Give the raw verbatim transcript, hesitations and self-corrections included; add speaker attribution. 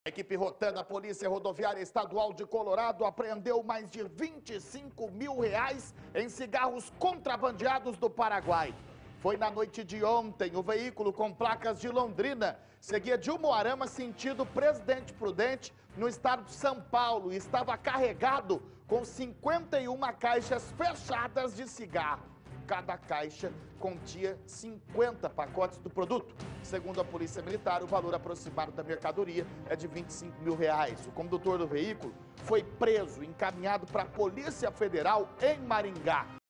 Speaker 1: A equipe Rotan da Polícia Rodoviária Estadual de Colorado apreendeu mais de vinte e cinco mil reais em cigarros contrabandeados do Paraguai. Foi na noite de ontem. O veículo com placas de Londrina seguia de Umuarama sentido Presidente Prudente, no estado de São Paulo, e estava carregado com cinquenta e uma caixas fechadas de cigarro. Cada caixa continha cinquenta pacotes do produto. Segundo a Polícia Militar, o valor aproximado da mercadoria é de vinte e cinco mil reais. O condutor do veículo foi preso e encaminhado para a Polícia Federal em Maringá.